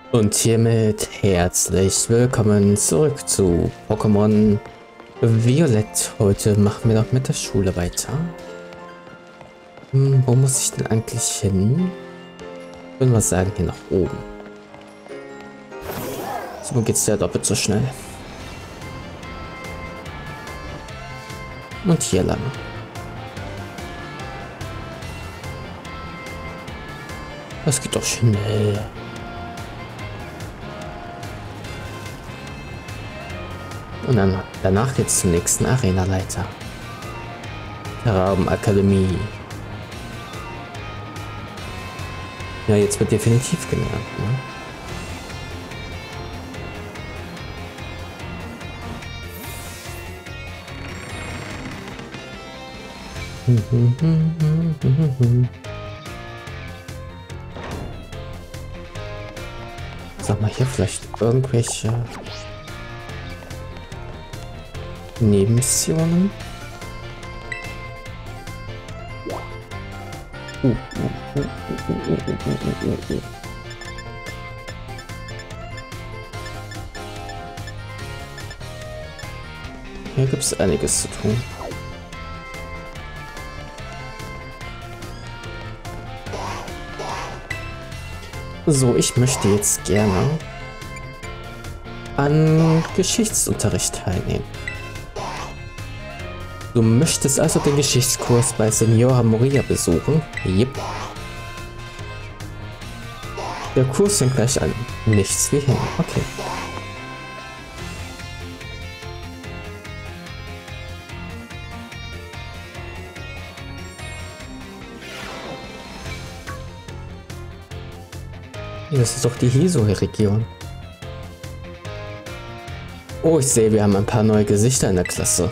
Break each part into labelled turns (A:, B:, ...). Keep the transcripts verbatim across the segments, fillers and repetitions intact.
A: Und hiermit herzlich willkommen zurück zu Pokémon Violett. Heute machen wir noch mit der Schule weiter. Hm, wo muss ich denn eigentlich hin? Ich würde mal sagen, hier nach oben. So geht es ja doppelt so schnell. Und hier lang. Das geht doch schnell. Und dann danach geht's zum nächsten Arenaleiter. Raubenakademie. Ja, jetzt wird definitiv gelernt, ne? Sag mal, hier vielleicht irgendwelche Nebenmissionen? Uh, uh, uh, uh, uh, uh, uh, uh. Hier gibt es einiges zu tun. So, ich möchte jetzt gerne an Geschichtsunterricht teilnehmen. Du möchtest also den Geschichtskurs bei Senora Moria besuchen? Jep. Der Kurs fängt gleich an. Nichts wie hin. Okay. Das ist doch die Hisui-Region. Oh, ich sehe, wir haben ein paar neue Gesichter in der Klasse.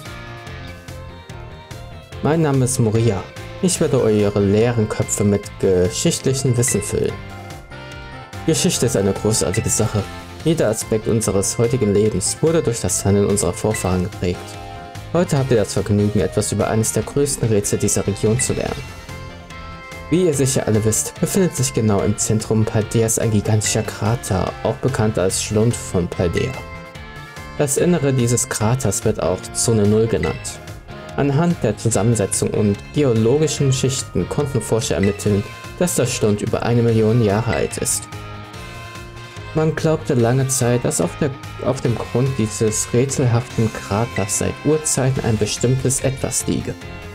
A: Mein Name ist Moria. Ich werde eure leeren Köpfe mit geschichtlichem Wissen füllen. Geschichte ist eine großartige Sache. Jeder Aspekt unseres heutigen Lebens wurde durch das Handeln unserer Vorfahren geprägt. Heute habt ihr das Vergnügen, etwas über eines der größten Rätsel dieser Region zu lernen. Wie ihr sicher alle wisst, befindet sich genau im Zentrum Paldeas ein gigantischer Krater, auch bekannt als Schlund von Paldea. Das Innere dieses Kraters wird auch Zone null genannt. Anhand der Zusammensetzung und geologischen Schichten konnten Forscher ermitteln, dass der Schlund über eine Million Jahre alt ist. Man glaubte lange Zeit, dass auf, der, auf dem Grund dieses rätselhaften Kraters seit Urzeiten ein bestimmtes Etwas liege.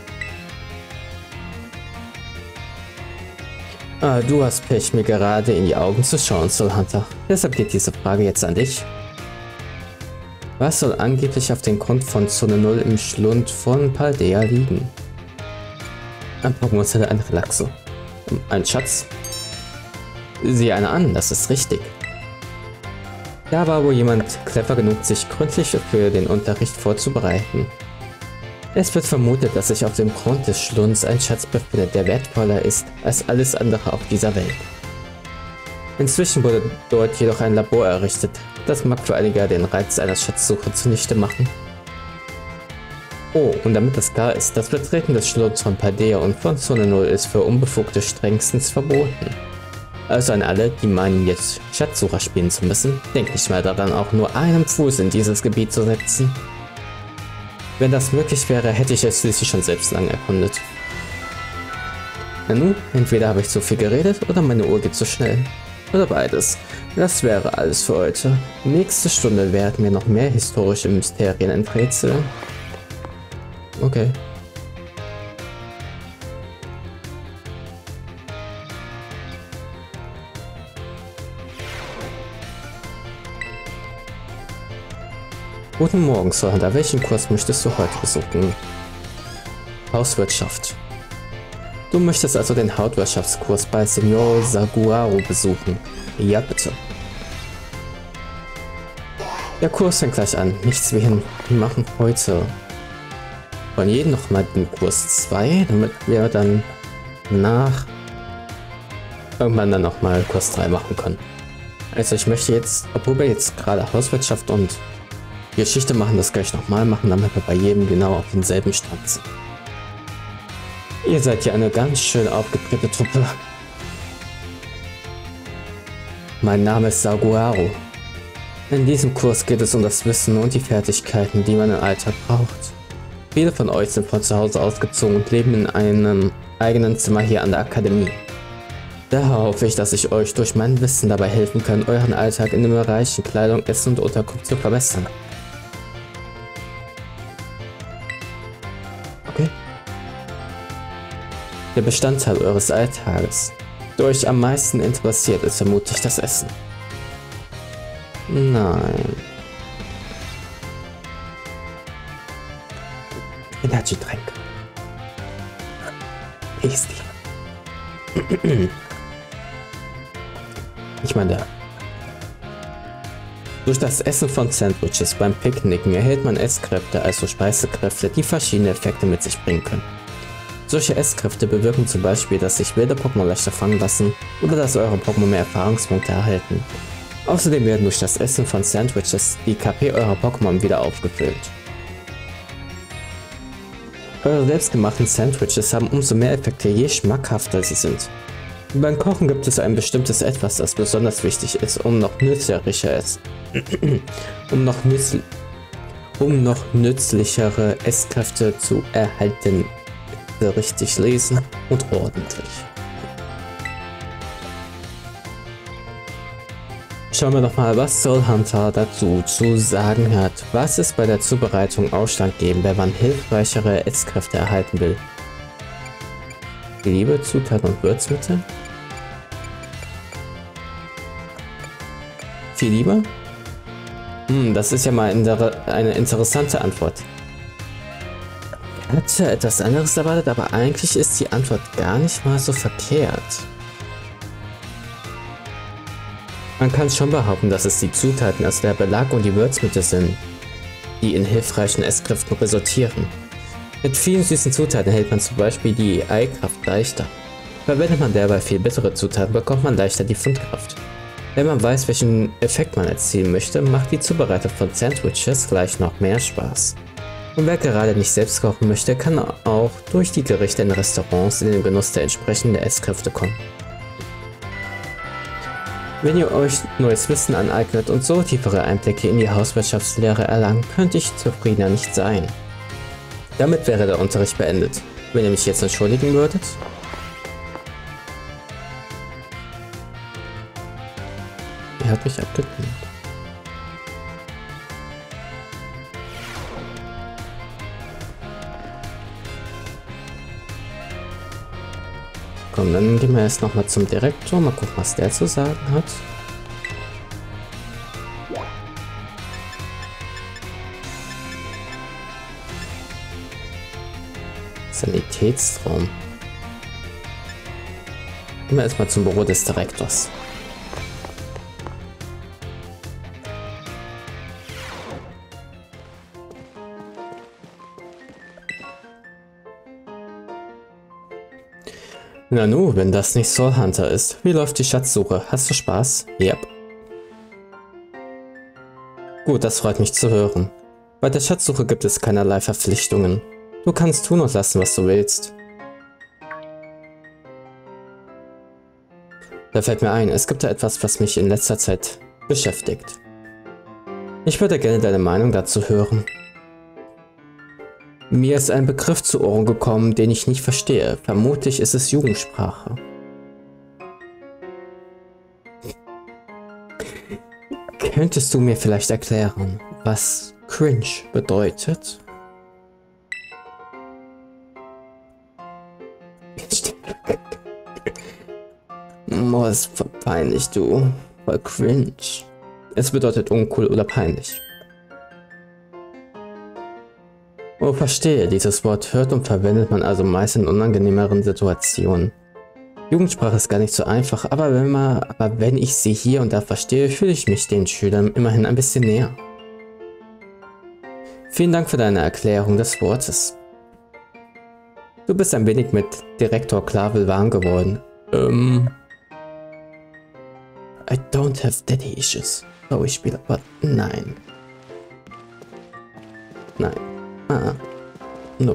A: Ah, du hast Pech, mir gerade in die Augen zu schauen, Soul Hunter. Deshalb geht diese Frage jetzt an dich. Was soll angeblich auf dem Grund von Zone null im Schlund von Paldea liegen? Ein Pokémon ein Relaxo. Ein Schatz? Sieh einer an, das ist richtig. Da war wohl jemand clever genug, sich gründlich für den Unterricht vorzubereiten. Es wird vermutet, dass sich auf dem Grund des Schlunds ein Schatz befindet, der wertvoller ist als alles andere auf dieser Welt. Inzwischen wurde dort jedoch ein Labor errichtet. Das mag für einige den Reiz einer Schatzsuche zunichte machen. Oh, und damit das klar ist, das Betreten des Schlunds von Paldea und von Zone null ist für Unbefugte strengstens verboten. Also an alle, die meinen, jetzt Schatzsucher spielen zu müssen, denkt nicht mal daran, auch nur einen Fuß in dieses Gebiet zu setzen. Wenn das möglich wäre, hätte ich es schließlich schon selbst lang erkundet. Na nun, entweder habe ich zu viel geredet oder meine Uhr geht zu schnell. Oder beides. Das wäre alles für heute. Nächste Stunde werden wir noch mehr historische Mysterien enträtseln. Okay. Guten Morgen, Soul Hunter. Welchen Kurs möchtest du heute besuchen? Hauswirtschaft. Du möchtest also den Hauswirtschaftskurs bei Senor Saguaro besuchen. Ja, bitte. Der Kurs fängt gleich an. Nichts wie hin. Wir machen heute von jedem nochmal den Kurs zwei, damit wir dann nach irgendwann dann nochmal Kurs drei machen können. Also ich möchte jetzt, obwohl wir jetzt gerade Hauswirtschaft und Geschichte machen, das gleich nochmal machen, damit wir bei jedem genau auf denselben Stand sind. Ihr seid ja eine ganz schön aufgedrehte Truppe. mein Name ist Saguaro. In diesem Kurs geht es um das Wissen und die Fertigkeiten, die man im Alltag braucht. Viele von euch sind von zu Hause ausgezogen und leben in einem eigenen Zimmer hier an der Akademie. Daher hoffe ich, dass ich euch durch mein Wissen dabei helfen kann, euren Alltag in den Bereichen Kleidung, Essen und Unterkunft zu verbessern. Okay. Der Bestandteil eures Alltages, der euch am meisten interessiert, ist vermutlich das Essen. Nein. Energy-Tränk. Tasty. Ich meine, durch das Essen von Sandwiches beim Picknicken erhält man Esskräfte, also Speisekräfte, die verschiedene Effekte mit sich bringen können. Solche Esskräfte bewirken zum Beispiel, dass sich wilde Pokémon leichter fangen lassen oder dass eure Pokémon mehr Erfahrungspunkte erhalten. Außerdem werden durch das Essen von Sandwiches die K P eurer Pokémon wieder aufgefüllt. Eure selbstgemachten Sandwiches haben umso mehr Effekte, je schmackhafter sie sind. Beim Kochen gibt es ein bestimmtes Etwas, das besonders wichtig ist, um noch nützlicher ist. um, noch nützl um noch nützlichere Esskräfte zu erhalten. Richtig lesen und ordentlich. Schauen wir doch mal, was Soul Hunter dazu zu sagen hat. Was ist bei der Zubereitung ausschlaggebend, wenn man hilfreichere Esskräfte erhalten will? Liebe, Zutaten und Würzmittel? Viel Liebe? Hm, das ist ja mal eine interessante Antwort. Ich hatte etwas anderes erwartet, aber eigentlich ist die Antwort gar nicht mal so verkehrt. Man kann schon behaupten, dass es die Zutaten, also der Belag und die Würzmittel sind, die in hilfreichen Esskräften resultieren. Mit vielen süßen Zutaten hält man zum Beispiel die Eikraft leichter. Verwendet man derweil viel bittere Zutaten, bekommt man leichter die Fundkraft. Wenn man weiß, welchen Effekt man erzielen möchte, macht die Zubereitung von Sandwiches gleich noch mehr Spaß. Und wer gerade nicht selbst kochen möchte, kann auch durch die Gerichte in Restaurants in den Genuss der entsprechenden Esskräfte kommen. Wenn ihr euch neues Wissen aneignet und so tiefere Einblicke in die Hauswirtschaftslehre erlangt, könnte ich zufriedener nicht sein. Damit wäre der Unterricht beendet. Wenn ihr mich jetzt entschuldigen würdet? Er hat mich abgelehnt. Komm, dann gehen wir jetzt nochmal zum Direktor, mal gucken, was der zu sagen hat. Sanitätsraum. Gehen wir erstmal zum Büro des Direktors. Nanu, wenn das nicht Soul Hunter ist. Wie läuft die Schatzsuche? Hast du Spaß? Yep. Gut, das freut mich zu hören. Bei der Schatzsuche gibt es keinerlei Verpflichtungen. Du kannst tun und lassen, was du willst. Da fällt mir ein, es gibt da etwas, was mich in letzter Zeit beschäftigt. Ich würde gerne deine Meinung dazu hören. Mir ist ein Begriff zu Ohren gekommen, den ich nicht verstehe. Vermutlich ist es Jugendsprache. Könntest du mir vielleicht erklären, was Cringe bedeutet? Oh, es ist peinlich, du. Voll cringe. Es bedeutet uncool oder peinlich. Oh, verstehe. Dieses Wort hört und verwendet man also meist in unangenehmeren Situationen. Jugendsprache ist gar nicht so einfach, aber wenn, man, aber wenn ich sie hier und da verstehe, fühle ich mich den Schülern immerhin ein bisschen näher. Vielen Dank für deine Erklärung des Wortes. Du bist ein wenig mit Direktor Clavel warm geworden. Ähm... I don't have daddy issues. Oh, ich spiele, aber nein. Nein. Ah, no.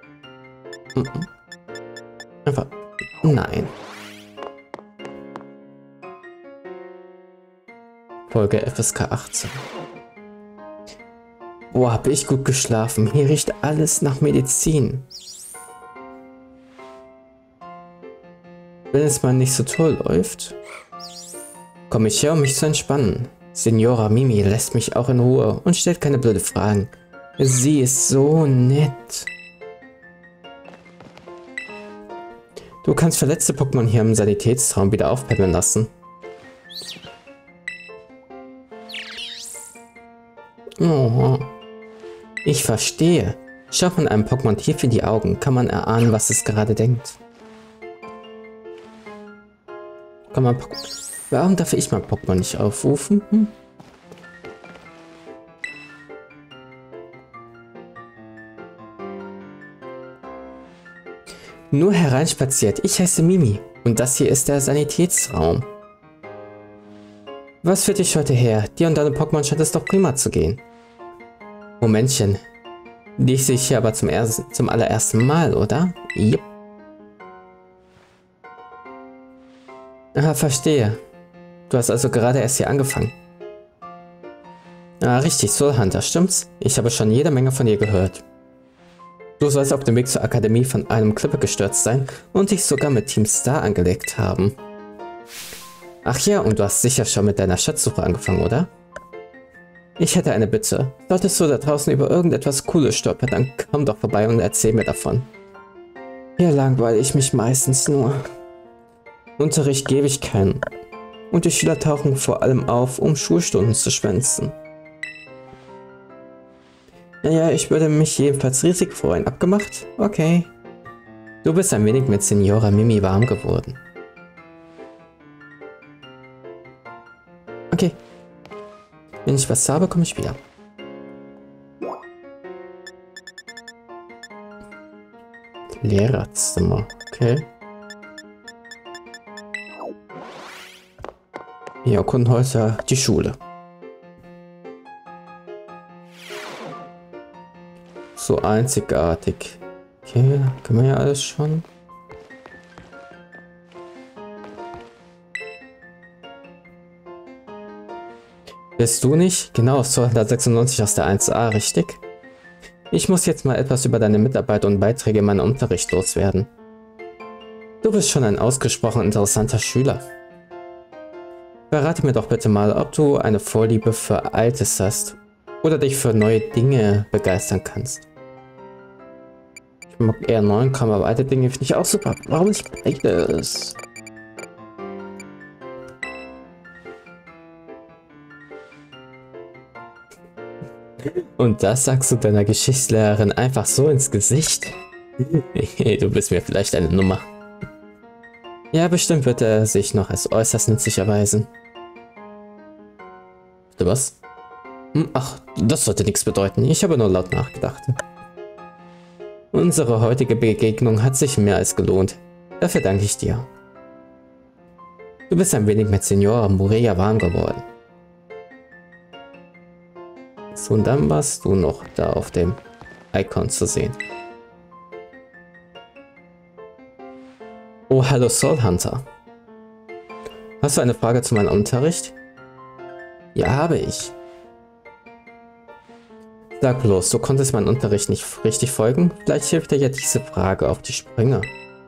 A: Mm -mm. Einfach nein. Folge F S K achtzehn. Boah, hab ich gut geschlafen. Hier riecht alles nach Medizin. Wenn es mal nicht so toll läuft, komme ich her, um mich zu entspannen. Signora Mimi lässt mich auch in Ruhe und stellt keine blöde Fragen. Sie ist so nett. Du kannst verletzte Pokémon hier im Sanitätsraum wieder aufpäppeln lassen. Oh, ich verstehe. Schaut man einem Pokémon tief in die Augen, kann man erahnen, was es gerade denkt. Kann man Pokémon... Warum darf ich mein Pokémon nicht aufrufen? Hm? Nur hereinspaziert. Ich heiße Mimi und das hier ist der Sanitätsraum. Was führt dich heute her? Dir und deine Pokémon scheint es doch prima zu gehen. Momentchen. Dich sehe ich hier aber zum, ersten, zum allerersten Mal, oder? Jupp. Ah, verstehe. Du hast also gerade erst hier angefangen. Ah, richtig, Soul Hunter, stimmt's? Ich habe schon jede Menge von dir gehört. Du sollst auf dem Weg zur Akademie von einem Klippe gestürzt sein und dich sogar mit Team Star angelegt haben. Ach ja, und du hast sicher schon mit deiner Schatzsuche angefangen, oder? Ich hätte eine Bitte. Solltest du da draußen über irgendetwas Cooles stolpern, dann komm doch vorbei und erzähl mir davon. Hier langweile ich mich meistens nur. Unterricht gebe ich keinen. Und die Schüler tauchen vor allem auf, um Schulstunden zu schwänzen. Naja, ich würde mich jedenfalls riesig freuen. Abgemacht? Okay. Du bist ein wenig mit Signora Mimi warm geworden. Okay. Wenn ich was habe, komme ich wieder. Lehrerzimmer. Okay. Wir erkunden heute die Schule. So einzigartig. Okay, können wir ja alles schon. Bist du nicht? Genau, zweihundertsechsundneunzig aus der eins a, richtig? Ich muss jetzt mal etwas über deine Mitarbeit und Beiträge in meinem Unterricht loswerden. Du bist schon ein ausgesprochen interessanter Schüler. Verrate mir doch bitte mal, ob du eine Vorliebe für Altes hast oder dich für neue Dinge begeistern kannst. Ich mag eher neuen Kram, aber alte Dinge finde ich auch super. Warum nicht beides? Und das sagst du deiner Geschichtslehrerin einfach so ins Gesicht? Hey, du bist mir vielleicht eine Nummer. Ja, bestimmt wird er sich noch als äußerst nützlich erweisen. Was? Hm, ach, das sollte nichts bedeuten. Ich habe nur laut nachgedacht. Unsere heutige Begegnung hat sich mehr als gelohnt. Dafür danke ich dir. Du bist ein wenig mit Signora Mureya warm geworden. So, und dann warst du noch da auf dem Icon zu sehen. Oh, hallo Soul Hunter. Hast du eine Frage zu meinem Unterricht? Ja, habe ich. Sag bloß, du konntest meinen Unterricht nicht richtig folgen? Vielleicht hilft dir ja diese Frage auf die Sprünge.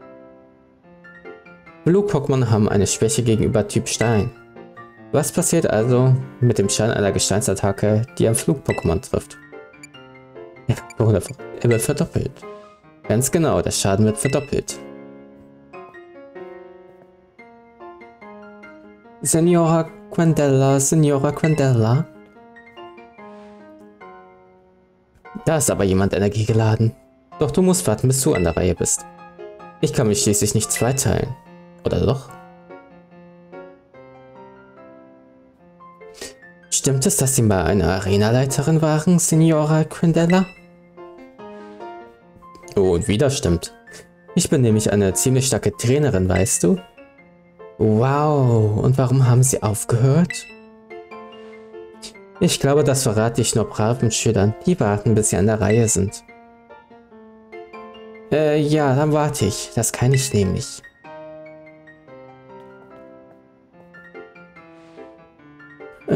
A: Flug-Pokémon haben eine Schwäche gegenüber Typ Stein. Was passiert also mit dem Schaden einer Gesteinsattacke, die ein Flug-Pokémon trifft? Ja, er wird verdoppelt. Ganz genau, der Schaden wird verdoppelt. Signora Quandella, Signora Quandella. Da ist aber jemand energiegeladen. Doch du musst warten, bis du an der Reihe bist. Ich kann mich schließlich nicht zweiteilen. Oder doch? Stimmt es, dass Sie mal eine Arenaleiterin waren, Signora Quandella? Oh, und wieder stimmt. Ich bin nämlich eine ziemlich starke Trainerin, weißt du? Wow, und warum haben Sie aufgehört? Ich glaube, das verrate ich nur braven Schülern, die warten, bis sie an der Reihe sind. Äh, ja, dann warte ich. Das kann ich nämlich.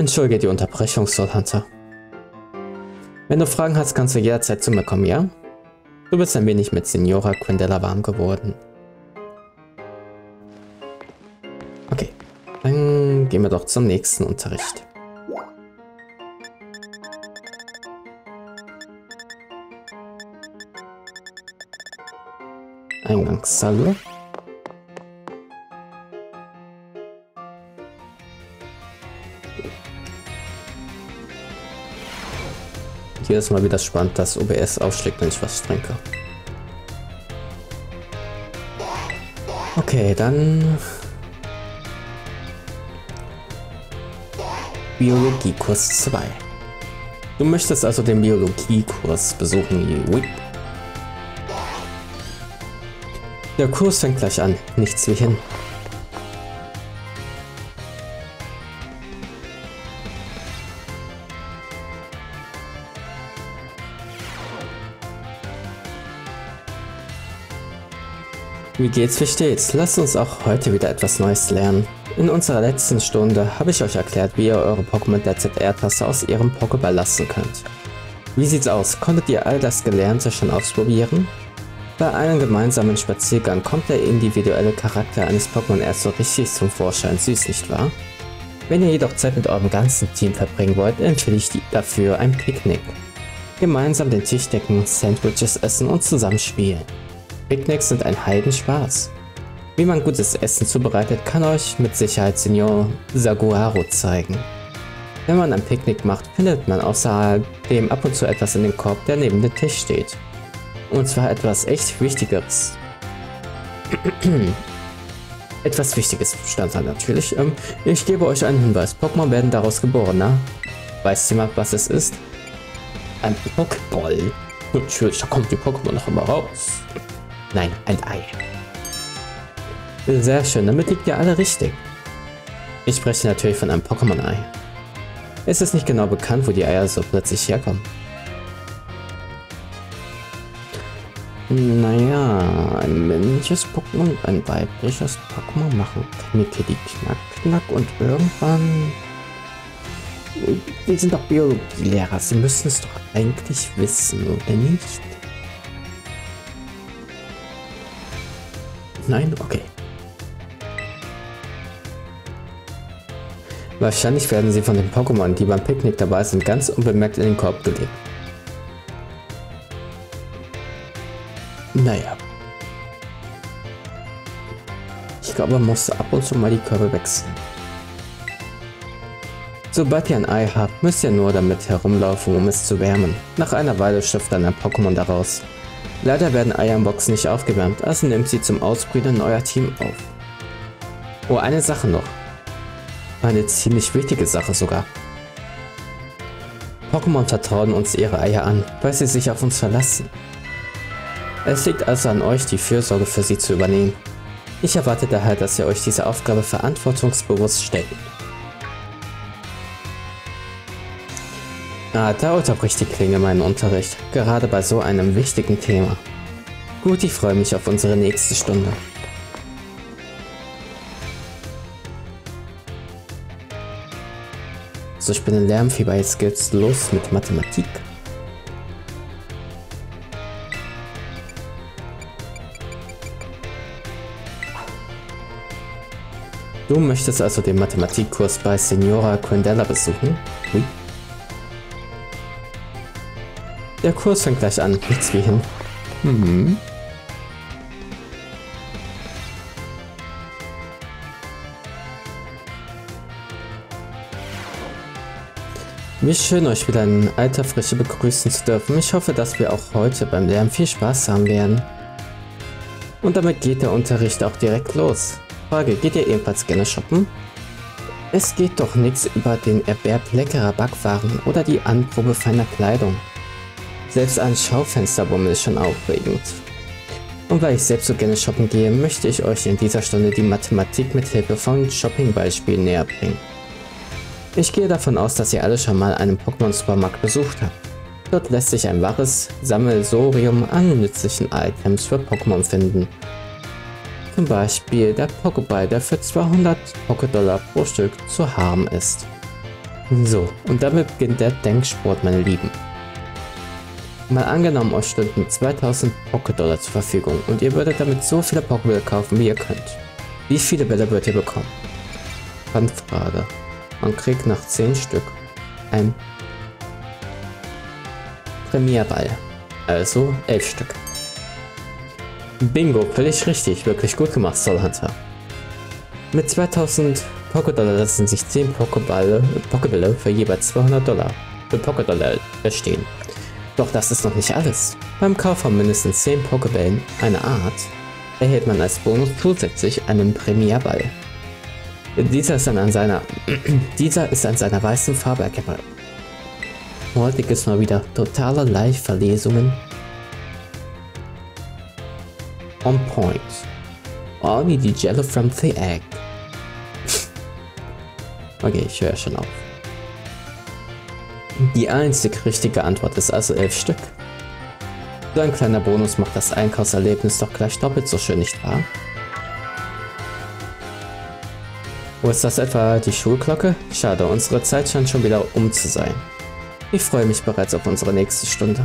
A: Entschuldige die Unterbrechung, Soul Hunter. Wenn du Fragen hast, kannst du jederzeit zu mir kommen, ja? Du bist ein wenig mit Signora Quindella warm geworden. Okay, dann gehen wir doch zum nächsten Unterricht. Eingangshalle. Jedes Mal wieder spannend, dass O B S aufschlägt, wenn ich was trinke. Okay, dann Biologiekurs zwei. Du möchtest also den Biologiekurs besuchen, oui. Der Kurs fängt gleich an, nichts wie hin. Wie geht's, wie steht's? Lasst uns auch heute wieder etwas Neues lernen. In unserer letzten Stunde habe ich euch erklärt, wie ihr eure Pokémon der Z R-Taste aus ihrem Pokéball lassen könnt. Wie sieht's aus? Konntet ihr all das Gelernte schon ausprobieren? Bei einem gemeinsamen Spaziergang kommt der individuelle Charakter eines Pokémon erst so richtig zum Vorschein, süß, nicht wahr? Wenn ihr jedoch Zeit mit eurem ganzen Team verbringen wollt, empfehle ich dafür ein Picknick. Gemeinsam den Tisch decken, Sandwiches essen und zusammen spielen. Picknicks sind ein Heidenspaß. Wie man gutes Essen zubereitet, kann euch mit Sicherheit Senior Saguaro zeigen. Wenn man ein Picknick macht, findet man außerdem ab und zu etwas in dem Korb, der neben dem Tisch steht. Und zwar etwas echt Wichtigeres. Etwas Wichtiges stand da natürlich. Ähm, ich gebe euch einen Hinweis. Pokémon werden daraus geboren, na? Weiß jemand, was es ist? Ein Pokéball. Natürlich, da kommt die Pokémon noch immer raus. Nein, ein Ei. Sehr schön, damit liegt ihr alle richtig. Ich spreche natürlich von einem Pokémon-Ei. Es ist nicht genau bekannt, wo die Eier so plötzlich herkommen. Naja, ein männliches Pokémon und ein weibliches Pokémon machen Knicke die Knack Knack und irgendwann... Wir sind doch Biologielehrer, sie müssen es doch eigentlich wissen, oder nicht? Nein? Okay. Wahrscheinlich werden sie von den Pokémon, die beim Picknick dabei sind, ganz unbemerkt in den Korb gelegt. Naja. Ich glaube, man muss ab und zu mal die Körbe wechseln. Sobald ihr ein Ei habt, müsst ihr nur damit herumlaufen, um es zu wärmen. Nach einer Weile schlüpft dann ein Pokémon daraus. Leider werden Eier in Boxen nicht aufgewärmt, also nehmt sie zum Ausbrüten in euer Team auf. Oh, eine Sache noch. Eine ziemlich wichtige Sache sogar. Pokémon vertrauen uns ihre Eier an, weil sie sich auf uns verlassen. Es liegt also an euch, die Fürsorge für sie zu übernehmen. Ich erwarte daher, dass ihr euch diese Aufgabe verantwortungsbewusst stellt. Ah, da unterbricht die Klinge meinen Unterricht, gerade bei so einem wichtigen Thema. Gut, ich freue mich auf unsere nächste Stunde. So, ich bin in Lärmfieber, jetzt geht's los mit Mathematik. Du möchtest also den Mathematikkurs bei Signora Quindella besuchen? Oui. Der Kurs fängt gleich an, nichts wie hin. Mhm. Wie schön, euch wieder in alter Frische begrüßen zu dürfen. Ich hoffe, dass wir auch heute beim Lernen viel Spaß haben werden. Und damit geht der Unterricht auch direkt los. Frage, geht ihr ebenfalls gerne shoppen? Es geht doch nichts über den Erwerb leckerer Backwaren oder die Anprobe feiner Kleidung. Selbst ein Schaufensterbummel ist schon aufregend. Und weil ich selbst so gerne shoppen gehe, möchte ich euch in dieser Stunde die Mathematik mit Hilfe von Shopping-Beispielen näher bringen. Ich gehe davon aus, dass ihr alle schon mal einen Pokémon-Supermarkt besucht habt. Dort lässt sich ein wahres Sammelsurium an nützlichen Items für Pokémon finden. Zum Beispiel der Pokéball, der für zweihundert Pokédollar pro Stück zu haben ist. So, und damit beginnt der Denksport, meine Lieben. Mal angenommen, euch stünden zweitausend Poké-Dollar zur Verfügung und ihr würdet damit so viele Pokébälle kaufen, wie ihr könnt. Wie viele Bälle würdet ihr bekommen? Handfrage. Man kriegt nach zehn Stück ein Premierball. Also elf Stück. Bingo, völlig richtig. Wirklich gut gemacht, Soul Hunter. Mit zweitausend Poké-Dollar lassen sich zehn Pokébälle, Pokébälle für jeweils zweihundert Dollar für Poké-Dollar erstehen. Doch das ist noch nicht alles. Beim Kauf von mindestens zehn Pokébällen einer Art erhält man als Bonus zusätzlich einen Premierball. Dieser ist dann an seiner dieser ist an seiner weißen Farbe erkennbar. Heute gibt es mal wieder totale Live-Verlesungen. On point. Only the jello from the egg. Okay, ich höre schon auf. Die einzig richtige Antwort ist also elf Stück. So ein kleiner Bonus macht das Einkaufserlebnis doch gleich doppelt so schön, nicht wahr? Wo ist das etwa die Schulglocke? Schade, unsere Zeit scheint schon wieder um zu sein. Ich freue mich bereits auf unsere nächste Stunde.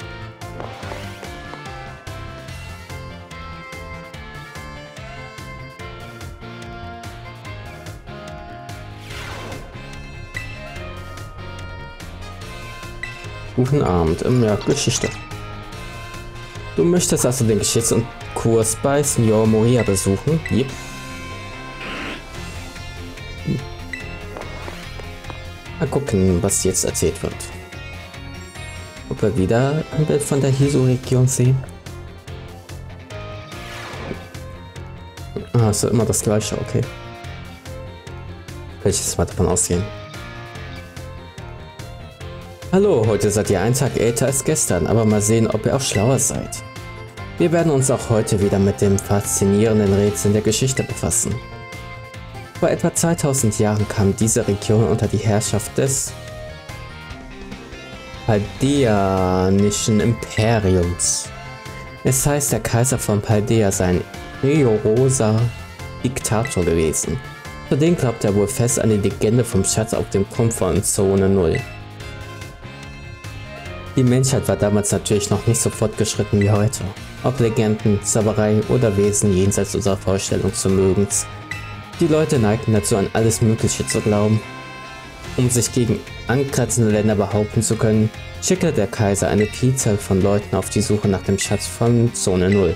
A: Guten Abend, im ja, Geschichte. Du möchtest also den Geschichts- und Kurs bei Senior Moria besuchen? Yep. Hm. Mal gucken, was jetzt erzählt wird. Ob wir wieder ein Bild von der Hiso-Region sehen? Ah, ist ja immer das gleiche, okay. Welches mal davon ausgehen? Hallo, heute seid ihr einen Tag älter als gestern, aber mal sehen, ob ihr auch schlauer seid. Wir werden uns auch heute wieder mit dem faszinierenden Rätseln der Geschichte befassen. Vor etwa zweitausend Jahren kam diese Region unter die Herrschaft des Paldeanischen Imperiums. Es heißt, der Kaiser von Paldea sei ein rigoroser Diktator gewesen. Zudem glaubt er wohl fest an die Legende vom Schatz auf dem Turm von Zone null. Die Menschheit war damals natürlich noch nicht so fortgeschritten wie heute. Ob Legenden, Zauberei oder Wesen jenseits unserer Vorstellung zu mögens. Die Leute neigten dazu, an alles Mögliche zu glauben. Um sich gegen angrenzende Länder behaupten zu können, schickte der Kaiser eine Vielzahl von Leuten auf die Suche nach dem Schatz von Zone null.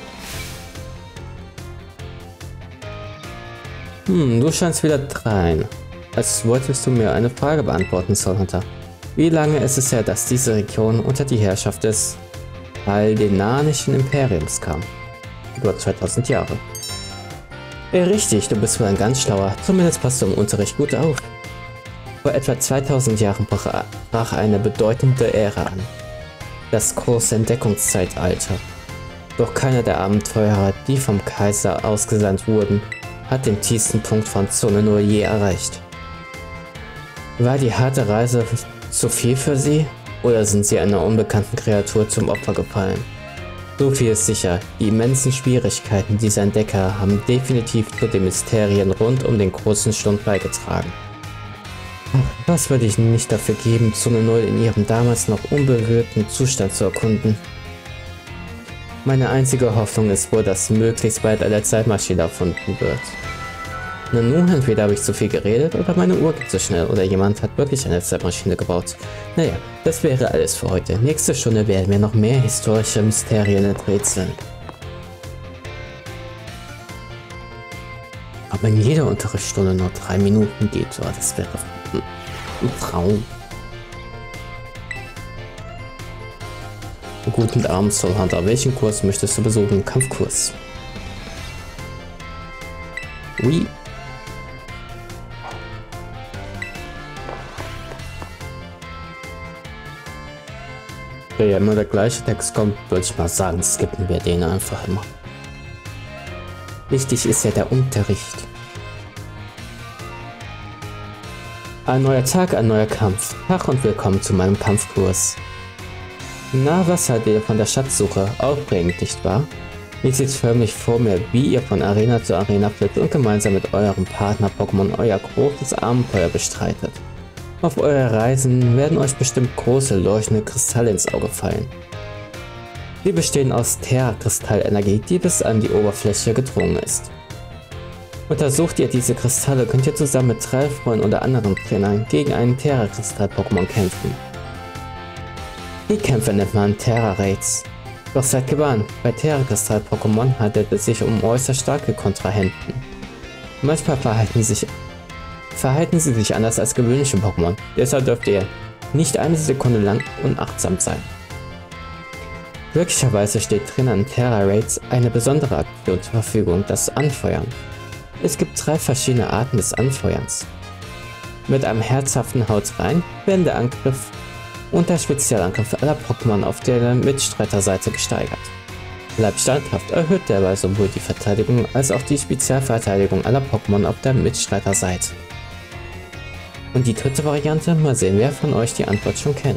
A: Hm, du scheinst wieder drein. Als wolltest du mir eine Frage beantworten, Soul Hunter. Wie lange ist es her, dass diese Region unter die Herrschaft des Paldeanischen Imperiums kam? Über zweitausend Jahre. Ey, richtig, du bist wohl ein ganz schlauer, zumindest passt du im Unterricht gut auf. Vor etwa zweitausend Jahren brach eine bedeutende Ära an. Das große Entdeckungszeitalter. Doch keiner der Abenteurer, die vom Kaiser ausgesandt wurden, hat den tiefsten Punkt von Zone null je erreicht. War die harte Reise zu viel für sie, oder sind sie einer unbekannten Kreatur zum Opfer gefallen? So viel ist sicher, die immensen Schwierigkeiten dieser Entdecker haben definitiv zu den Mysterien rund um den großen Stund beigetragen. Was würde ich nicht dafür geben, Zone null in ihrem damals noch unberührten Zustand zu erkunden? Meine einzige Hoffnung ist wohl, dass möglichst bald eine Zeitmaschine erfunden wird. Na nun, entweder habe ich zu viel geredet oder meine Uhr geht zu schnell oder jemand hat wirklich eine Zeitmaschine gebaut. Naja, das wäre alles für heute. Nächste Stunde werden wir noch mehr historische Mysterien enträtseln. Aber in jeder Unterrichtsstunde nur drei Minuten geht, so, das wäre ein Traum. Guten Abend, Soul Hunter. Welchen Kurs möchtest du besuchen? Kampfkurs. Ui. Okay, ja, immer der gleiche Text kommt, würde ich mal sagen, skippen wir den einfach immer. Wichtig ist ja der Unterricht. Ein neuer Tag, ein neuer Kampf. Ach und willkommen zu meinem Kampfkurs. Na, was haltet ihr von der Schatzsuche? Aufregend, nicht wahr? Ich sehe förmlich vor mir, wie ihr von Arena zu Arena flitzt und gemeinsam mit eurem Partner Pokémon euer großes Abenteuer bestreitet. Auf eurer Reisen werden euch bestimmt große leuchtende Kristalle ins Auge fallen. Sie bestehen aus Terra-Kristallenergie, die bis an die Oberfläche gedrungen ist. Untersucht ihr diese Kristalle, könnt ihr zusammen mit drei Freunden oder anderen Trainern gegen einen Terra-Kristall-Pokémon kämpfen. Die Kämpfe nennt man Terra-Raids. Doch seid gewarnt, bei Terra-Kristall-Pokémon handelt es sich um äußerst starke Kontrahenten. Manchmal verhalten sie, sich, verhalten sie sich anders als gewöhnliche Pokémon, deshalb dürft ihr nicht eine Sekunde lang unachtsam sein. Glücklicherweise steht Trainern in Terra-Raids eine besondere Aktion zur Verfügung, das Anfeuern. Es gibt drei verschiedene Arten des Anfeuerns. Mit einem herzhaften Haut rein werden der Angriff und der Spezialangriff aller Pokémon auf der Mitstreiterseite gesteigert. Bleibt standhaft erhöht dabei sowohl die Verteidigung als auch die Spezialverteidigung aller Pokémon auf der Mitstreiterseite. Und die dritte Variante, mal sehen, wer von euch die Antwort schon kennt.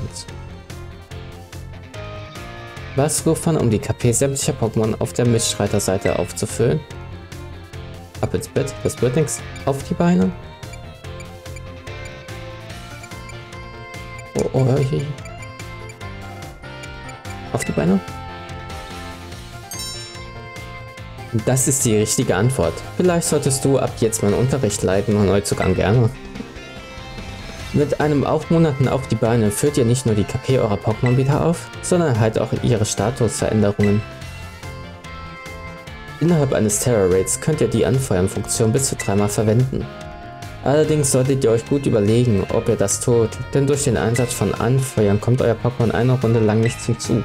A: Was ruft man, um die K P sämtlicher Pokémon auf der Mitstreiterseite aufzufüllen? Ab ins Bett, das wird nichts. Auf die Beine. Oh, oh, oh. Auf die Beine. Das ist die richtige Antwort. Vielleicht solltest du ab jetzt meinen Unterricht leiten und Neuzugang gerne. Mit einem Aufmonaten auf die Beine führt ihr nicht nur die K P eurer Pokémon wieder auf, sondern halt auch ihre Statusveränderungen. Innerhalb eines Terra-Raids könnt ihr die Anfeuern-Funktion bis zu dreimal verwenden. Allerdings solltet ihr euch gut überlegen, ob ihr das tut, denn durch den Einsatz von Anfeuern kommt euer Pokémon eine Runde lang nicht zum Zug.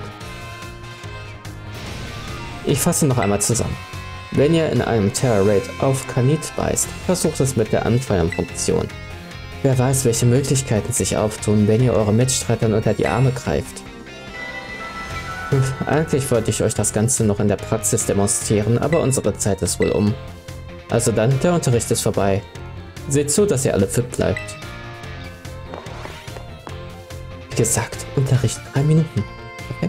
A: Ich fasse noch einmal zusammen. Wenn ihr in einem Terra-Raid auf Kanit beißt, versucht es mit der Anfeuern-Funktion. Wer weiß, welche Möglichkeiten sich auftun, wenn ihr eure Mitstreitern unter die Arme greift. Eigentlich wollte ich euch das Ganze noch in der Praxis demonstrieren, aber unsere Zeit ist wohl um. Also dann, der Unterricht ist vorbei. Seht zu, dass ihr alle fit bleibt. Wie gesagt, Unterricht drei Minuten. Okay?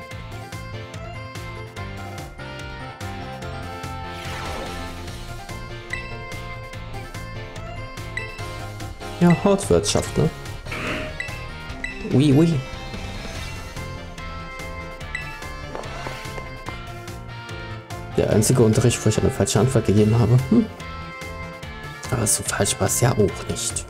A: Ja, Hautwirtschaft, ne? Oui, oui. Der einzige Unterricht, wo ich eine falsche Antwort gegeben habe. Hm. Aber so falsch war es ja auch nicht.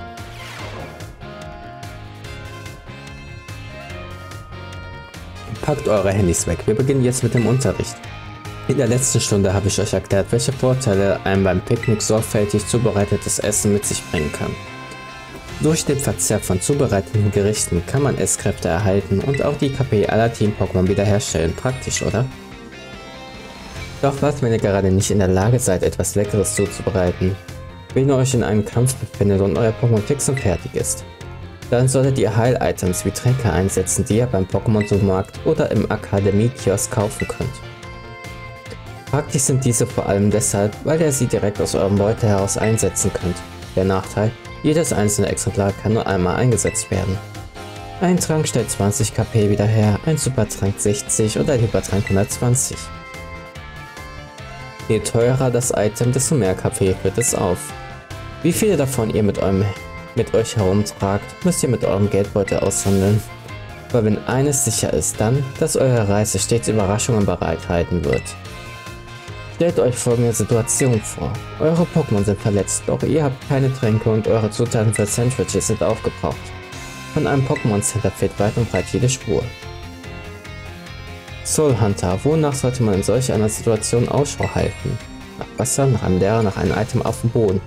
A: Packt eure Handys weg. Wir beginnen jetzt mit dem Unterricht. In der letzten Stunde habe ich euch erklärt, welche Vorteile ein beim Picknick sorgfältig zubereitetes Essen mit sich bringen kann. Durch den Verzehr von zubereiteten Gerichten kann man Esskräfte erhalten und auch die K P aller Team-Pokémon wiederherstellen. Praktisch, oder? Doch was, wenn ihr gerade nicht in der Lage seid, etwas Leckeres zuzubereiten? Wenn ihr euch in einem Kampf befindet und euer Pokémon fix und fertig ist, dann solltet ihr Heil-Items wie Tränke einsetzen, die ihr beim Pokémon-Supermarkt oder im Akademie-Kiosk kaufen könnt. Praktisch sind diese vor allem deshalb, weil ihr sie direkt aus eurem Beutel heraus einsetzen könnt. Der Nachteil: jedes einzelne Exemplar kann nur einmal eingesetzt werden. Ein Trank stellt zwanzig K P wieder her, ein Supertrank sechzig und ein Hypertrank hundertzwanzig. Je teurer das Item, desto mehr K P wird es auf. Wie viele davon ihr mit, eurem, mit euch herumtragt, müsst ihr mit eurem Geldbeutel aushandeln. Aber wenn eines sicher ist, dann, dass eure Reise stets Überraschungen bereithalten wird. Stellt euch folgende Situation vor. Eure Pokémon sind verletzt, doch ihr habt keine Tränke und eure Zutaten für Sandwiches sind aufgebraucht. Von einem Pokémon Center fehlt weit und breit jede Spur. Soul Hunter, wonach sollte man in solch einer Situation Ausschau halten? Nach Wasser, nach einem Lehrer, nach einem Item auf dem Boden.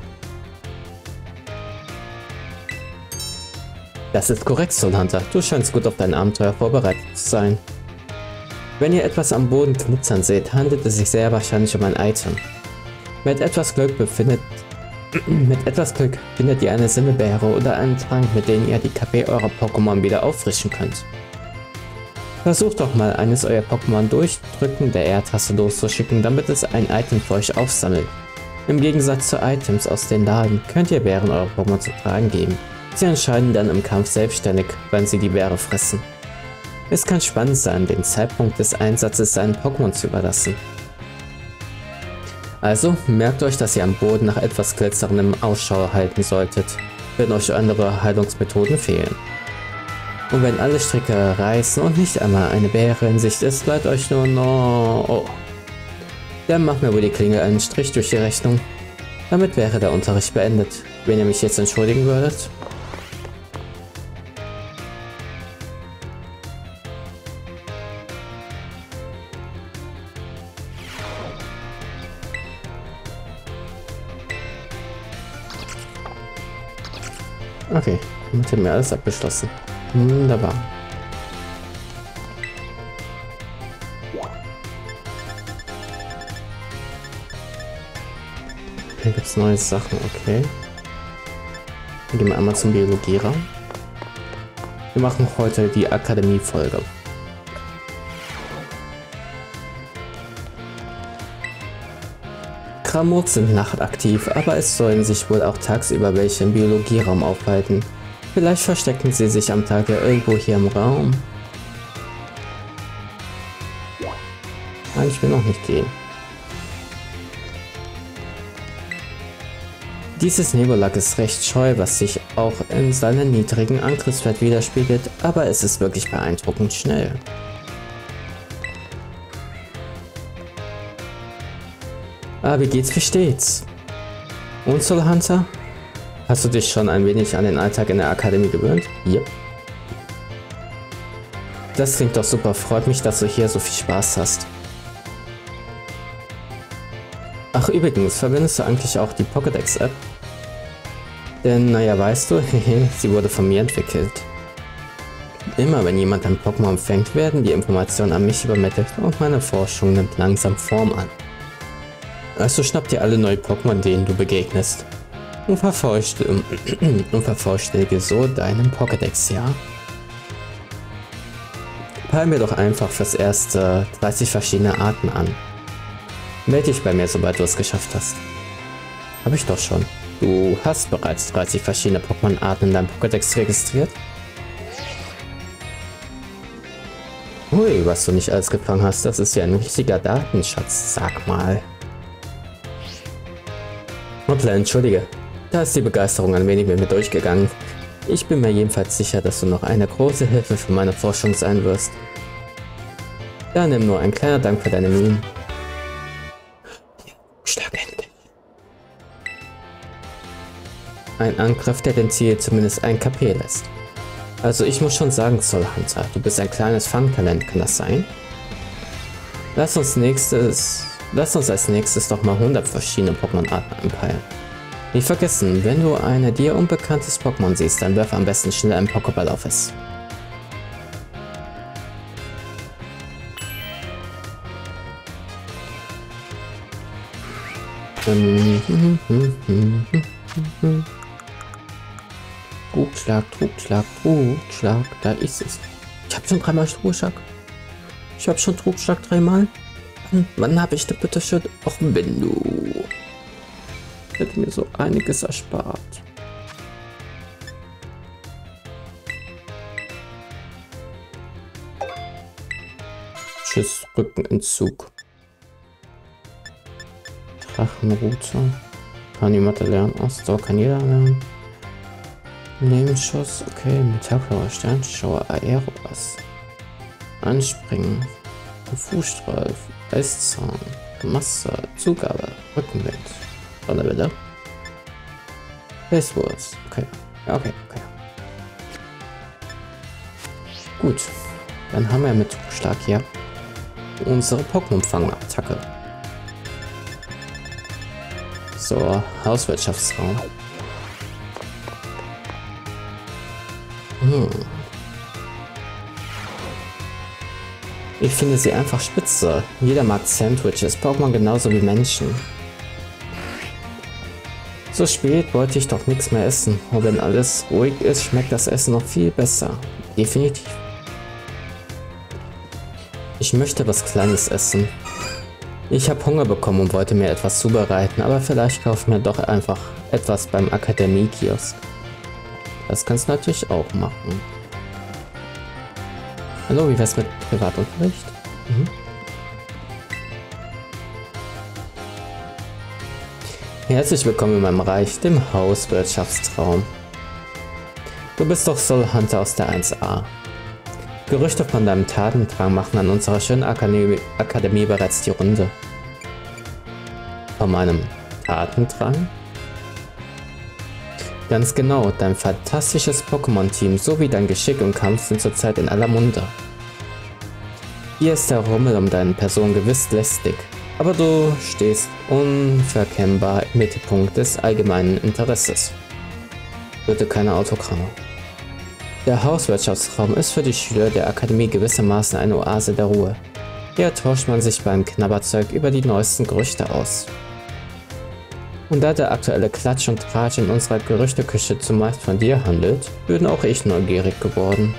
A: Das ist korrekt, Soul Hunter. Du scheinst gut auf dein Abenteuer vorbereitet zu sein. Wenn ihr etwas am Boden glitzern seht, handelt es sich sehr wahrscheinlich um ein Item. Mit etwas Glück befindet mit etwas Glück findet ihr eine Simmelbeere oder einen Trank, mit denen ihr die K P eurer Pokémon wieder auffrischen könnt. Versucht doch mal eines eurer Pokémon durch Drücken der R-Taste loszuschicken, damit es ein Item für euch aufsammelt. Im Gegensatz zu Items aus den Laden könnt ihr Bären eure Pokémon zu tragen geben. Sie entscheiden dann im Kampf selbstständig, wann sie die Beere fressen. Es kann spannend sein, den Zeitpunkt des Einsatzes seinen Pokémon zu überlassen. Also merkt euch, dass ihr am Boden nach etwas glitzerndem Ausschau halten solltet. wenn euch andere Heilungsmethoden fehlen. Und wenn alle Stricke reißen und nicht einmal eine Beere in Sicht ist, bleibt euch nur noch... Oh. Dann macht mir wohl die Klinge einen Strich durch die Rechnung. Damit wäre der Unterricht beendet. Wenn ihr mich jetzt entschuldigen würdet. Okay, damit haben wir alles abgeschlossen. Wunderbar. Hier gibt es neue Sachen, okay. Dann gehen wir einmal zum Biologieraum. Wir machen heute die Akademie-Folge. Kramok sind nachtaktiv, aber es sollen sich wohl auch tagsüber welche im Biologieraum aufhalten. Vielleicht verstecken sie sich am Tag ja irgendwo hier im Raum. Nein, ich will noch nicht gehen. Dieses Nebulak ist recht scheu, was sich auch in seinem niedrigen Angriffswert widerspiegelt, aber es ist wirklich beeindruckend schnell. Ah, wie geht's, wie steht's? Und Soul Hunter? Hast du dich schon ein wenig an den Alltag in der Akademie gewöhnt? Ja. Das klingt doch super, freut mich, dass du hier so viel Spaß hast. Ach übrigens, verwendest du eigentlich auch die Pokédex-App? Denn, naja, weißt du, sie wurde von mir entwickelt. Immer wenn jemand ein Pokémon fängt, werden die Informationen an mich übermittelt und meine Forschung nimmt langsam Form an. Also schnapp dir alle neuen Pokémon, denen du begegnest. Und, vervollst und vervollständige so deinen Pokédex, ja? Peil mir doch einfach fürs erste dreißig verschiedene Arten an. Melde dich bei mir, sobald du es geschafft hast. Hab ich doch schon. Du hast bereits dreißig verschiedene Pokémon-Arten in deinem Pokédex registriert? Hui, was du nicht alles gefangen hast, das ist ja ein richtiger Datenschatz, sag mal. Hoppla, entschuldige. Da ist die Begeisterung ein wenig mit mir durchgegangen. Ich bin mir jedenfalls sicher, dass du noch eine große Hilfe für meine Forschung sein wirst. Da nimm nur ein kleiner Dank für deine Mühen. Schlag endlich. Ein Angriff, der den Ziel zumindest ein K P lässt. Also ich muss schon sagen, Soul Hunter, du bist ein kleines Fangtalent, kann das sein? Lass uns nächstes... Lass uns als nächstes doch mal hundert verschiedene Pokémon-Arten anpeilen. Nicht vergessen, wenn du eine dir unbekanntes Pokémon siehst, dann werfe am besten schnell einen Pokéball auf es. Trugschlag, Trugschlag, Trugschlag, da ist es. Ich habe schon dreimal Trugschlag. Ich habe schon Trugschlag dreimal. Wann, wann habe ich denn bitte schön? Och, Benno. Hätte mir so einiges erspart. Tschüss, Rückenentzug. Drachenroute. Kann jemand lernen? Ausdauer kann jeder lernen. Nebenschuss, okay. Metallkörper, Sternschauer, Aerobass. Anspringen. Fußstreif, Eiszahn, Masse, Zugabe, Rückenwind. Donnerwelle. Facewurst. Okay. Ja, okay, okay. Gut. Dann haben wir mit Schlag hier unsere Pokémon-Fangen-Attacke. So, Hauswirtschaftsraum. Hm. Ich finde sie einfach spitze. Jeder mag Sandwiches, Pokémon genauso wie Menschen. So spät wollte ich doch nichts mehr essen. Und wenn alles ruhig ist, schmeckt das Essen noch viel besser. Definitiv. Ich möchte was Kleines essen. Ich habe Hunger bekommen und wollte mir etwas zubereiten, aber vielleicht kaufe ich mir doch einfach etwas beim Akademie-Kiosk. Das kannst du natürlich auch machen. Hallo, wie wär's mit Privatunterricht? Mhm. Herzlich willkommen in meinem Reich, dem Hauswirtschaftstraum. Du bist doch Soul Hunter aus der eins a. Gerüchte von deinem Tatendrang machen an unserer schönen Akademie, Akademie bereits die Runde. Von meinem Tatendrang? Ganz genau, dein fantastisches Pokémon-Team sowie dein Geschick im Kampf sind zurzeit in aller Munde. Hier ist der Rummel um deine Person gewiss lästig, aber du stehst unverkennbar im Mittelpunkt des allgemeinen Interesses. Bitte keine Autogramme. Der Hauswirtschaftsraum ist für die Schüler der Akademie gewissermaßen eine Oase der Ruhe. Hier tauscht man sich beim Knabberzeug über die neuesten Gerüchte aus. Und da der aktuelle Klatsch und Tratsch in unserer Gerüchteküche zumeist von dir handelt, bin auch ich neugierig geworden.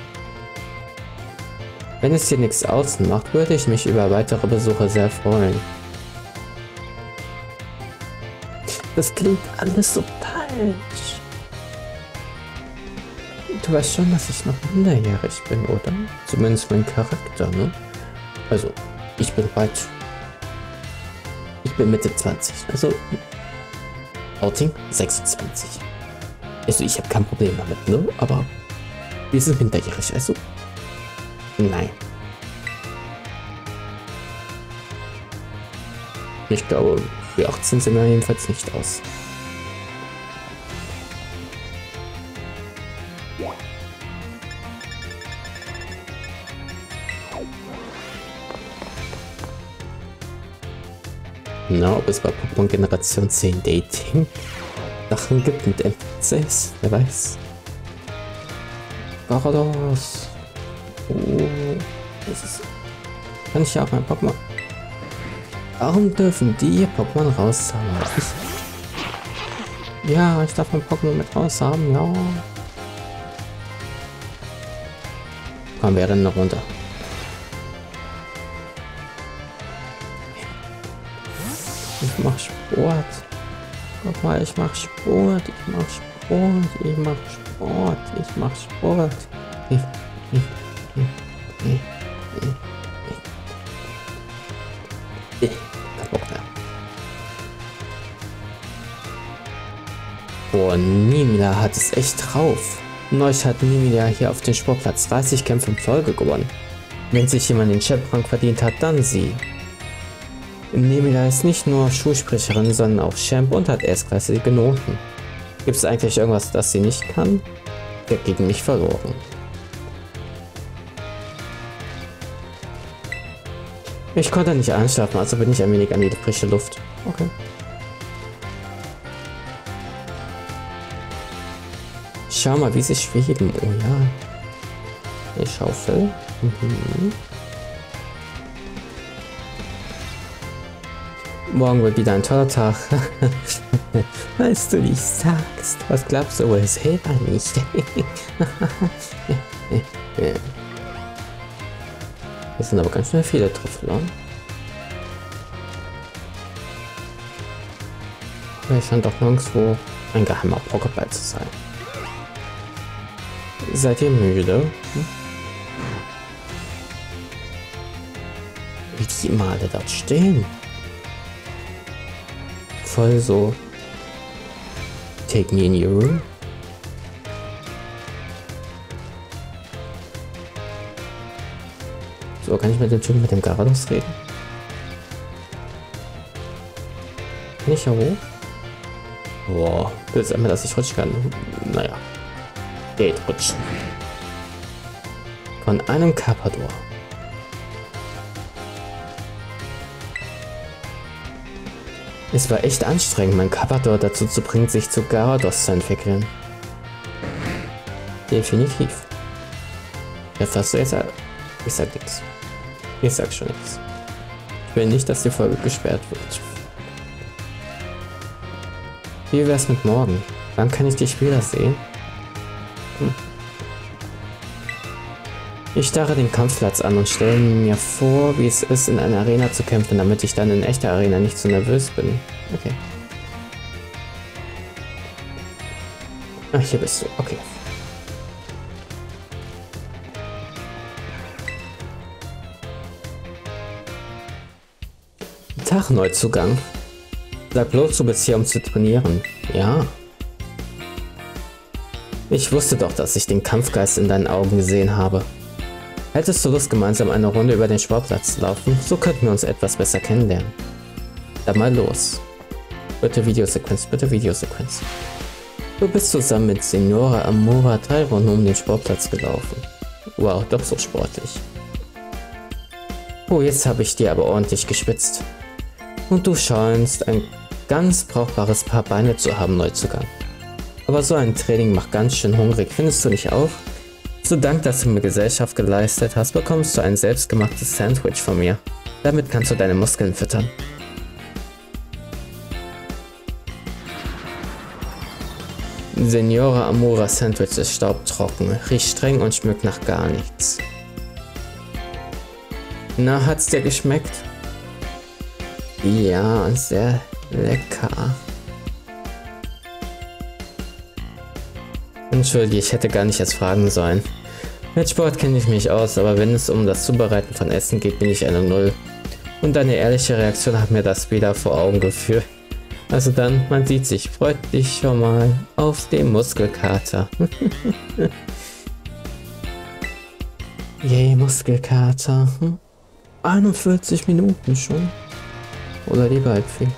A: Wenn es dir nichts ausmacht, würde ich mich über weitere Besuche sehr freuen. Das klingt alles so falsch. Du weißt schon, dass ich noch minderjährig bin, oder? Zumindest mein Charakter, ne? Also, ich bin weit. Ich bin Mitte zwanzig, also Outing sechsundzwanzig. Also ich habe kein Problem damit, ne? Aber wir sind minderjährig, also nein. Ich glaube, für achtzehn sehen wir jedenfalls nicht aus. Na, ob es bei Pokémon Generation zehn Dating Sachen gibt mit N P Cs, wer weiß. Garados. Oh, das ist. Kann ich ja auch mein Pokémon. Warum dürfen die ihr Pokémon raus haben? Ich, ja, ich darf mein Pokémon mit raus haben, ja. Komm, wir rennen runter. Ich mach Sport. Guck mal, ich mach Sport. Ich mach Sport. Ich mach Sport. Ich mach Sport. Ich, ich, ich, ich, ich, ich. Ich. Kein Bock mehr. Boah, Nimila hat es echt drauf. Neulich hat Nimila hier auf dem Sportplatz dreißig Kämpfe in Folge gewonnen. Wenn sich jemand den Champ-Rang verdient hat, dann sie. Nimila ist nicht nur Schulsprecherin, sondern auch Champ und hat erstklassige Noten. Gibt es eigentlich irgendwas, das sie nicht kann? Der hat gegen mich verloren. Ich konnte nicht einschlafen, also bin ich ein wenig an die frische Luft. Okay. Schau mal, wie sie schweben. Oh ja. Eine Schaufel. Mhm. Morgen wird wieder ein toller Tag. Weißt du, wie ich sagst? Was glaubst du wohl selber nicht? Das sind aber ganz schnell viele drauf verloren. Aber ich scheint doch nirgendwo ein geheimer Pokéball zu sein. Seid ihr müde? Hm? Wie die immer alle dort stehen. Voll so. Take me in your room. So, kann ich mit dem Typen mit dem Garados reden? Kann ich ja hoch? Boah, du willst einmal, dass ich rutschen kann. Naja. Geht rutschen. Von einem Carpador. Es war echt anstrengend, mein Carpador dazu zu bringen, sich zu Garados zu entwickeln. Definitiv. Jetzt hast du jetzt... Ich sag nichts. Ich sag schon nichts. Ich will nicht, dass die Folge gesperrt wird. Wie wär's mit morgen? Wann kann ich dich wiedersehen? Hm. Ich starre den Kampfplatz an und stelle mir vor, wie es ist, in einer Arena zu kämpfen, damit ich dann in echter Arena nicht so nervös bin. Okay. Ach, hier bist du. Okay. Tag, Neuzugang. Sag bloß, du bist hier, um zu trainieren. Ja. Ich wusste doch, dass ich den Kampfgeist in deinen Augen gesehen habe. Hättest du Lust, gemeinsam eine Runde über den Sportplatz zu laufen, so könnten wir uns etwas besser kennenlernen. Dann mal los. Bitte Videosequenz, bitte Videosequenz. Du bist zusammen mit Signora Amura drei Runden um den Sportplatz gelaufen. Wow, doch so sportlich. Oh, jetzt habe ich dir aber ordentlich geschwitzt. Und du scheinst ein ganz brauchbares Paar Beine zu haben, Neuzugang. Aber so ein Training macht ganz schön hungrig, findest du nicht auch? Zu Dank, dass du mir Gesellschaft geleistet hast, bekommst du ein selbstgemachtes Sandwich von mir. Damit kannst du deine Muskeln füttern. Signora Amura Sandwich ist staubtrocken, riecht streng und schmeckt nach gar nichts. Na, hat's dir geschmeckt? Ja, sehr lecker. Entschuldige, ich hätte gar nicht erst fragen sollen. Mit Sport kenne ich mich aus, aber wenn es um das Zubereiten von Essen geht, bin ich eine Null. Und deine ehrliche Reaktion hat mir das wieder vor Augen geführt. Also dann, man sieht sich, freut dich schon mal auf den Muskelkater. Yay, Muskelkater. Hm? einundvierzig Minuten schon. Oder lieber halb viel.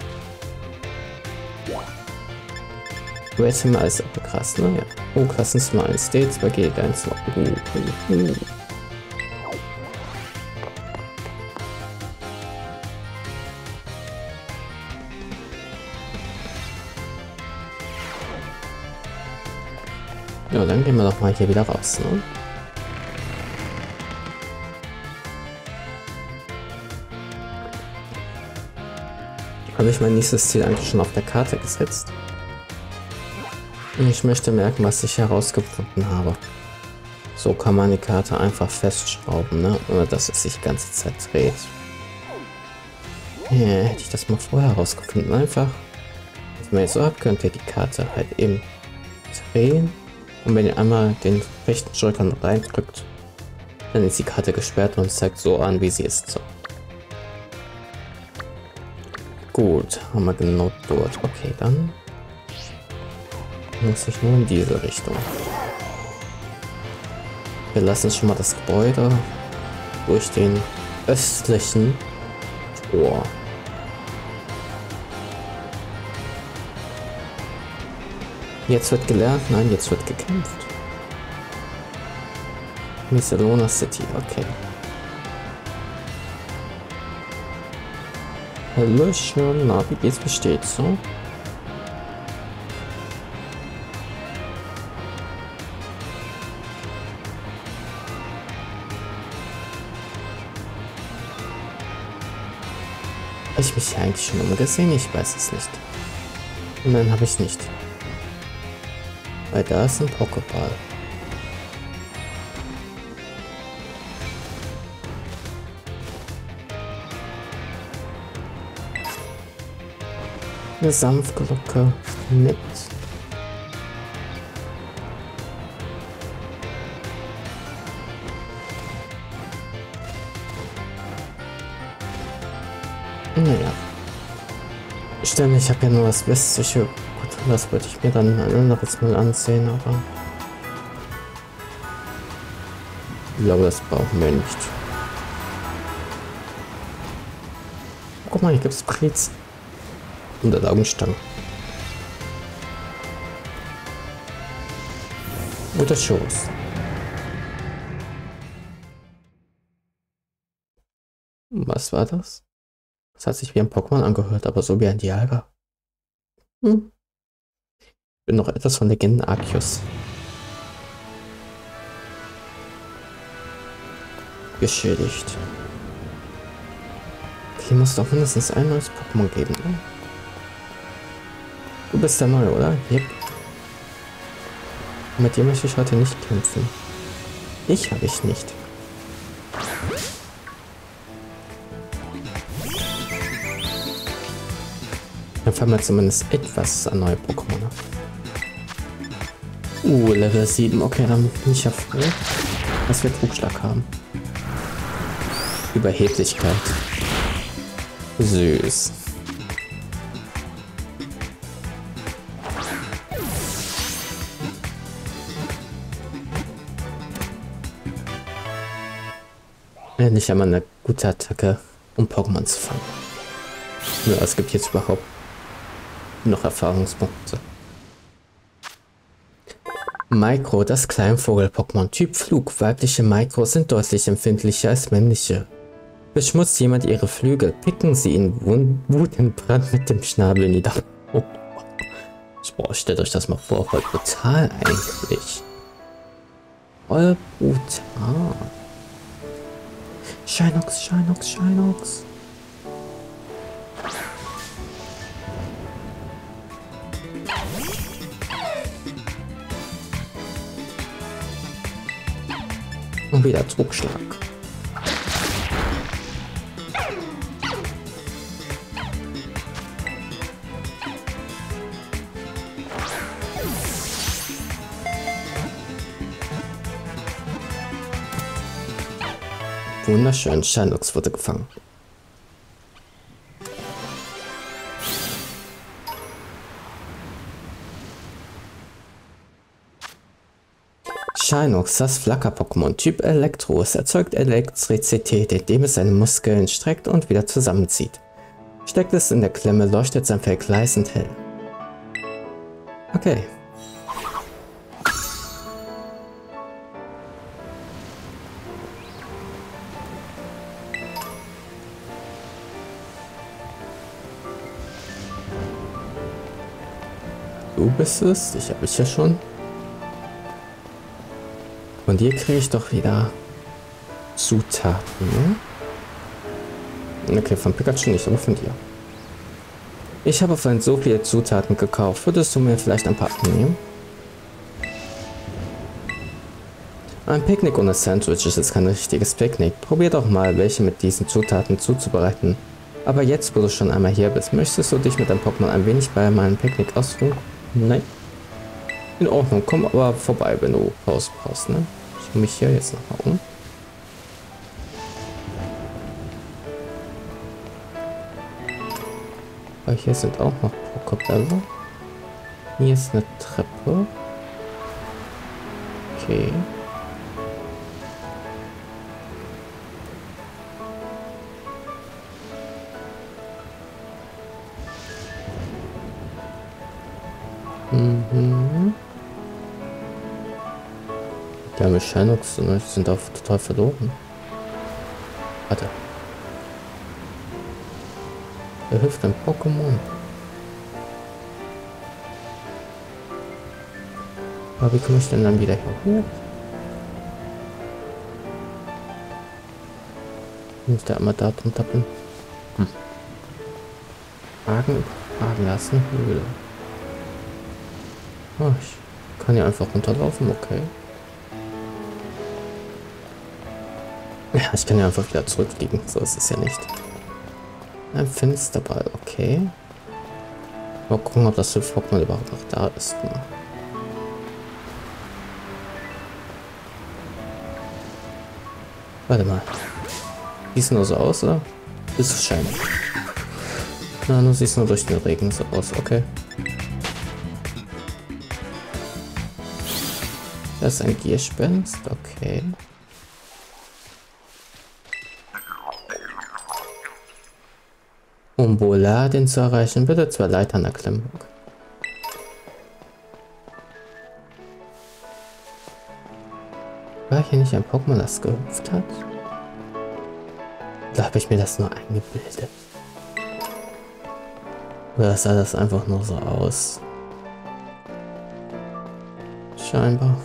A: Red mal ist aber krass, ne? Ja. Oh, Klassens mal eins D, zwei G eins. Uh, uh, uh. Ja, dann gehen wir doch mal hier wieder raus, ne? Habe ich mein nächstes Ziel eigentlich schon auf der Karte gesetzt? Ich möchte merken, was ich herausgefunden habe. So kann man die Karte einfach festschrauben, ne? Ohne dass es sich die ganze Zeit dreht. Ja, hätte ich das mal vorher herausgefunden. Einfach, wenn ihr so habt, könnt ihr die Karte halt eben drehen. Und wenn ihr einmal den rechten Joy-Con reindrückt, dann ist die Karte gesperrt und zeigt so an, wie sie ist. So. Gut, haben wir genau dort. Okay, dann muss ich nur in diese Richtung. Wir lassen schon mal das Gebäude durch den östlichen Tor. Jetzt wird gelernt, nein, jetzt wird gekämpft. Barcelona City, okay. Hallöchen, na, wie geht's, wie steht's so? Habe ich mich hier eigentlich schon umgesehen? Ich weiß es nicht. Nein, habe ich nicht. Weil da ist ein Pokéball. Eine Sanftglocke mit naja. Stimmt, ich habe ja nur das westliche. Gut, das wollte ich mir dann ein anderes Mal ansehen, aber ich glaube, das brauchen wir nicht. Guck mal, hier gibt es Brezen. Und Augenstangen. Oder Shows. Was war das? Das hat sich wie ein Pokémon angehört, aber so wie ein Dialga. Hm. Ich bin noch etwas von Legenden Arceus. Geschädigt. Hier muss doch mindestens ein neues Pokémon geben, ne? Du bist der Neue, oder? Yep. Mit dir möchte ich heute nicht kämpfen. Ich habe ich nicht. Dann fangen wir zumindest etwas an neue Pokémon. Uh, Level sieben. Okay, dann bin ich ja froh, dass wir Trugschlag haben. Überheblichkeit. Süß. Endlich einmal eine gute Attacke, um Pokémon zu fangen. Nur es gibt jetzt überhaupt noch Erfahrungspunkte. Micro, das Kleinvogel-Pokémon Typ Flug. Weibliche Micros sind deutlich empfindlicher als männliche. Beschmutzt jemand ihre Flügel, picken sie ihn wutentbrannt mit dem Schnabel nieder. Oh. Boah, stellt euch das mal vor, voll brutal eigentlich. Voll brutal. Shinox, Shinox, Shinox. Und wieder Druckschlag. Wunderschön, Shinox wurde gefangen. Shinox, das Flacker-Pokémon Typ Elektro. Es erzeugt Elektrizität, indem es seine Muskeln streckt und wieder zusammenzieht. Steckt es in der Klemme, leuchtet sein Fell gleißend hell. Okay. Du bist es, dich habe ich ja schon. Von dir kriege ich doch wieder Zutaten, ne? Okay, von Pikachu nicht, aber von dir. Ich habe vorhin so viele Zutaten gekauft. Würdest du mir vielleicht ein paar abnehmen? Ein Picknick ohne Sandwiches ist kein richtiges Picknick. Probier doch mal, welche mit diesen Zutaten zuzubereiten. Aber jetzt, wo du schon einmal hier bist, möchtest du dich mit deinem Pokémon ein wenig bei meinem Picknick ausruhen? Nein. In Ordnung, komm aber vorbei, wenn du Pause brauchst, ne? Ich schaue mich hier jetzt nochmal um. Aber hier sind auch noch Pokébälle. Hier ist eine Treppe. Okay. Mhm. Die haben Shinox und sind auch total verloren. Warte. Er hilft ein Pokémon. Aber wie komme ich denn dann wieder hier hoch? Wenn ich da immer da drunter bin. Hm. Wagen übertragen lassen. Höhle. Oh, ich kann ja einfach runterlaufen, okay. Ja, ich kann ja einfach wieder zurückfliegen, so ist es ja nicht. Ein Fensterball, okay. Mal gucken, ob das Pokémon überhaupt noch da ist. Warte mal. Sieht nur so aus, oder? Ist es scheinbar. Na, nur sieht es nur durch den Regen so aus, okay. Das ist ein Gierspenst, okay. Um Boladin zu erreichen, bitte zwei Leitern erklimmen. War hier nicht ein Pokémon, das gehüpft hat? Oder habe ich mir das nur eingebildet? Oder sah das einfach nur so aus? Scheinbar.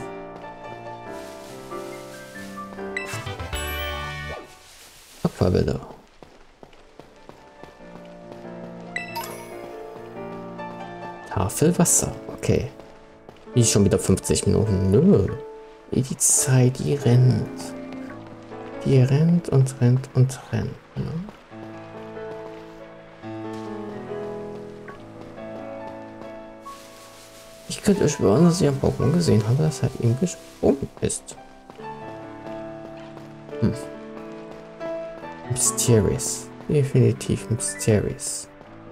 A: Aquaville. Tafel Wasser, okay. Wie schon wieder fünfzig Minuten. Nö. Wie die Zeit, die rennt. Die rennt und rennt und rennt. Ne? Ich könnte schwören, dass ich ein Pokémon gesehen habe, das halt ihm gesprungen ist. Hm. Mysterious. Definitiv mysterious.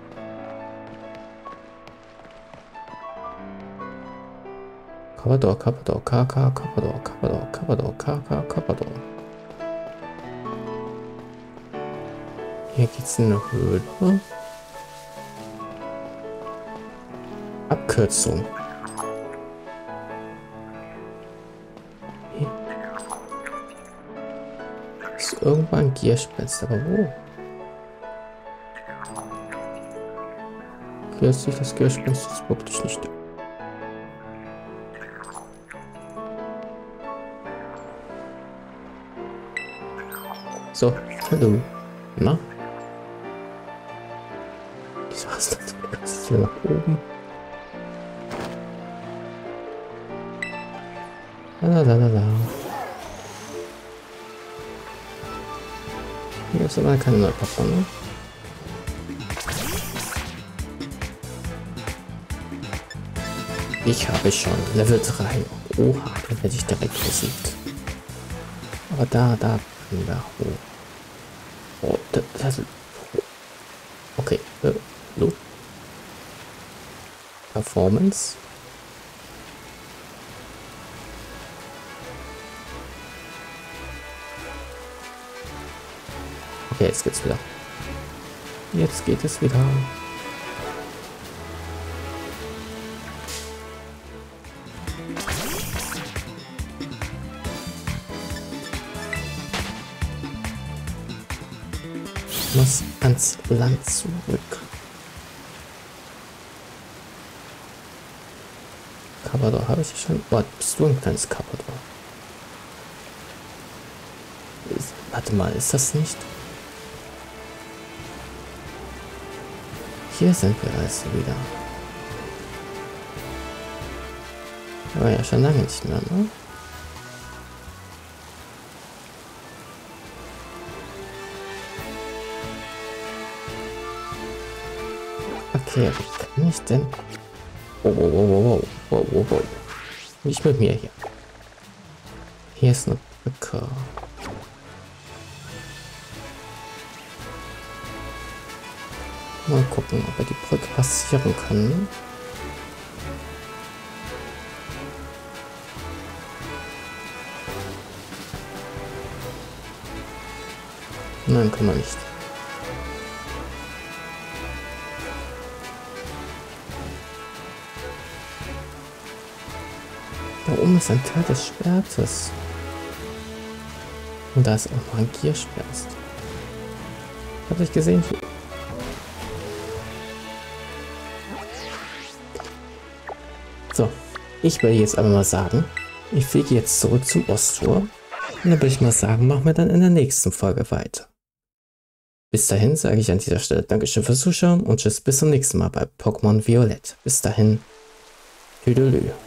A: Carpador, Carpador, K K, Carpador, Carpador, Carpador, K K, Carpador. Hier geht's in eine Höhle. Abkürzung. Hier ist irgendwann ein Gierspitz, aber wo? Hier ist sich das Gierspitz jetzt wirklich nicht. So, hallo. Na? Wieso hast du das hier nach oben? Lalalala. Hier ist aber keine neue Plattform, ne? Ich habe schon Level drei. Oha, dann werde ich direkt besiegt. Aber da, da können wir hoch. Oh, das, das okay. Äh, so. Performance. Okay, jetzt geht's wieder. Jetzt geht es wieder. Ich muss ans Land zurück. Carpador habe ich schon. Oh, bist du ein kleines Carpador? Warte mal, ist das nicht? Hier sind wir also wieder. Aber ja, schon lange nicht mehr, ne? Okay, wie kann ich denn? Oh, oh, oh, oh, oh, oh, oh. Nicht mit mir hier. Hier ist eine Brücke. Mal gucken, ob er die Brücke passieren kann. Nein, kann man nicht. Da oben ist ein Teil des Schwertes. Und da ist auch noch ein Gierschwert. Habe ich gesehen? So, ich will jetzt aber mal sagen, ich fliege jetzt zurück zum Osttor. Und dann würde ich mal sagen, machen wir dann in der nächsten Folge weiter. Bis dahin sage ich an dieser Stelle Dankeschön fürs Zuschauen und tschüss, bis zum nächsten Mal bei Pokémon Violett. Bis dahin, tüdelü.